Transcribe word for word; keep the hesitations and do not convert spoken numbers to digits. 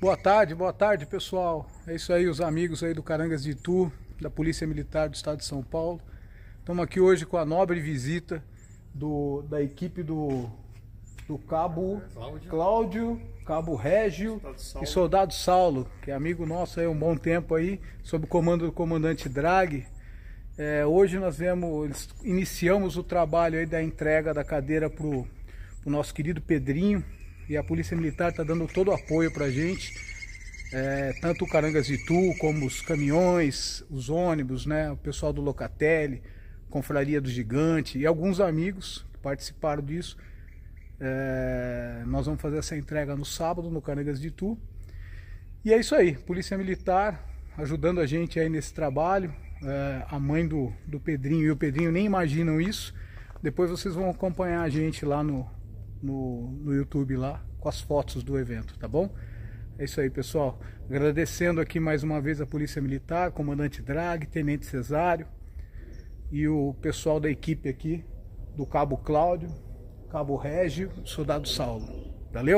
Boa tarde, boa tarde, pessoal. É isso aí, os amigos aí do Carangas de Itu, da Polícia Militar do Estado de São Paulo. Estamos aqui hoje com a nobre visita do, da equipe do, do Cabo Cláudio, Cláudio Cabo Régio e Soldado Saulo, que é amigo nosso aí há um bom tempo aí, sob o comando do comandante Draghi. É, hoje nós vemos, iniciamos o trabalho aí da entrega da cadeira para o nosso querido Pedrinho. E a Polícia Militar está dando todo o apoio para a gente, é, tanto o Carangas de Itu, como os caminhões, os ônibus, né, o pessoal do Locatelli, Confraria do Gigante e alguns amigos que participaram disso. É, nós vamos fazer essa entrega no sábado no Carangas de Itu. E é isso aí, Polícia Militar ajudando a gente aí nesse trabalho. É, a mãe do, do Pedrinho e o Pedrinho nem imaginam isso. Depois vocês vão acompanhar a gente lá no No, no YouTube lá, com as fotos do evento, tá bom? É isso aí, pessoal. Agradecendo aqui mais uma vez a Polícia Militar, Comandante Draghi, Tenente Cesário e o pessoal da equipe aqui do Cabo Cláudio, Cabo Régio, Soldado Saulo. Valeu?